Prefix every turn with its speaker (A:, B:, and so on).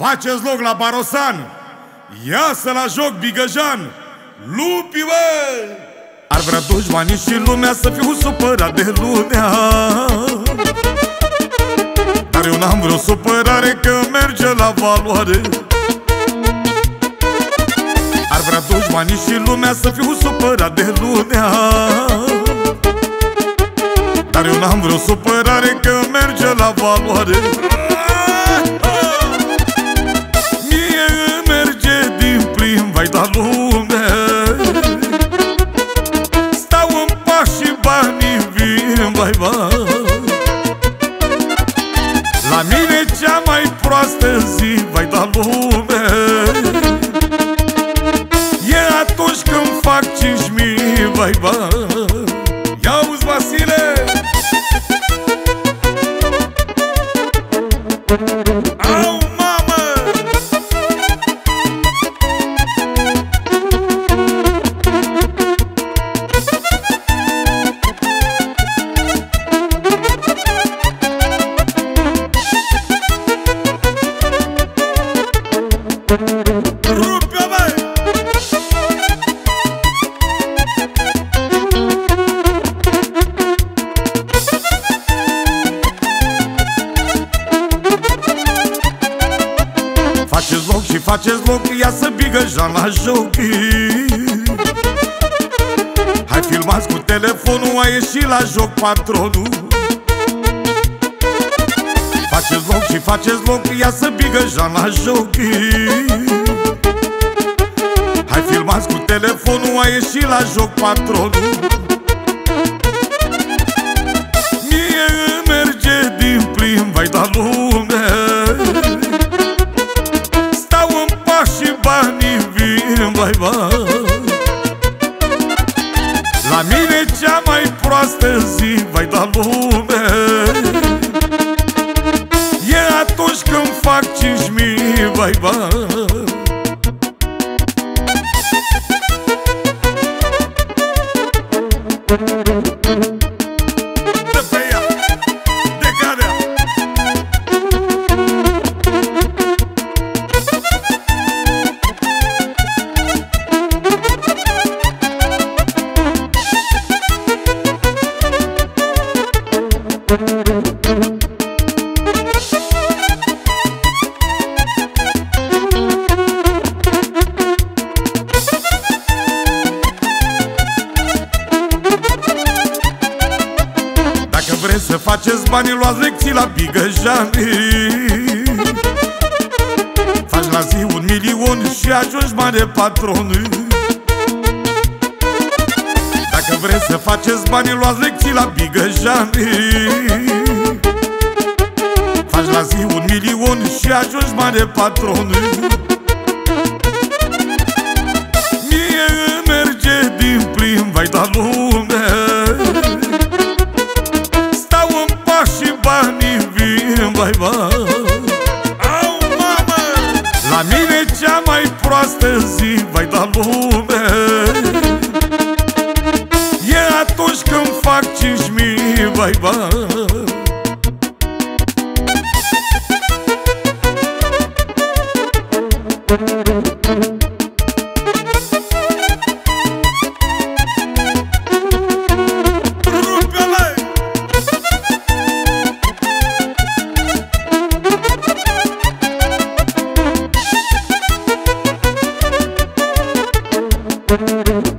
A: Faceți loc la Barosan, iasă la joc Bigăjan, lupi, bă! Ar vrea dușmanii și lumea să fiu supărat de lunea, dar eu n-am vreo supărare că merge la valoare. Ar vrea dușmanii și lumea să fiu supărat de lunea, dar eu n-am vreo supărare că merge la valoare. Mie merge din plin, vai da lume, stau în pași și banii vin, vai, vai. La mine cea mai proastă zi, vai da lume, e atunci când fac 5.000, vai, vai. Ia-uzi, Vasile! Au, mamă! Rupe-o, băi! Faceți loc și faceți loc, iasă Bigăjan la joc. Hai, filmați cu telefonul, a ieșit la joc patronul. Faceți loc și faceți loc, iasă Bigăjan la joc. Hai, filmați cu telefonul, a ieșit la joc patronul. Mie merge din plin, vai da lume, stau în pași și banii vin, vai, vai. La mine cea mai proastă zi, vai da lume, e atunci când fac 5.000, vai, vai. Dă pe ea, de care-a. Dacă vreți să faceți bani, luați lecții la Bigăjan. Faci la zi 1.000.000 și ajungi mare patron. Dacă vreți să faceți bani, luați lecții la Bigăjan. Faci la zi 1.000.000 și ajungi mare patron. Mie merge din plin, vai da lume, stau în pași și banii vin, vai, vai. Au, mamă! La mine cea mai proastă zi, vai da lume, e atunci când fac 5.000, vai, vai. Rupe-o, băi!